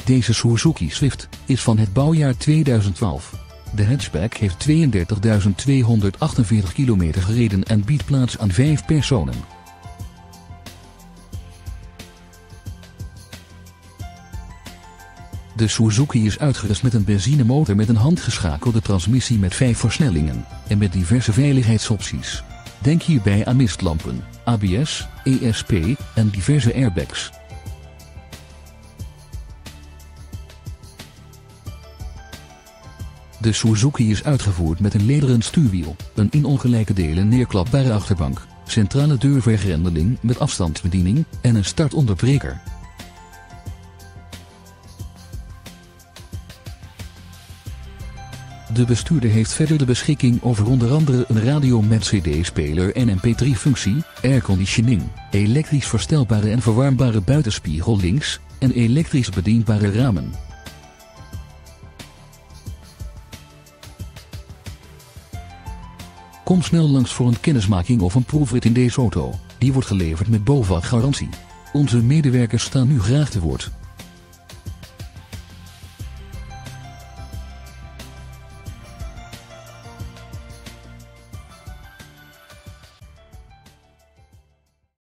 Deze Suzuki Swift is van het bouwjaar 2012. De hatchback heeft 32.248 kilometer gereden en biedt plaats aan 5 personen. De Suzuki is uitgerust met een benzinemotor met een handgeschakelde transmissie met 5 versnellingen en met diverse veiligheidsopties. Denk hierbij aan mistlampen, ABS, ESP en diverse airbags. De Suzuki is uitgevoerd met een lederen stuurwiel, een in ongelijke delen neerklapbare achterbank, centrale deurvergrendeling met afstandsbediening en een startonderbreker. De bestuurder heeft verder de beschikking over onder andere een radio met CD-speler en MP3-functie, airconditioning, elektrisch verstelbare en verwarmbare buitenspiegel links en elektrisch bedienbare ramen. Kom snel langs voor een kennismaking of een proefrit in deze auto. Die wordt geleverd met BOVAG garantie. Onze medewerkers staan nu graag te woord.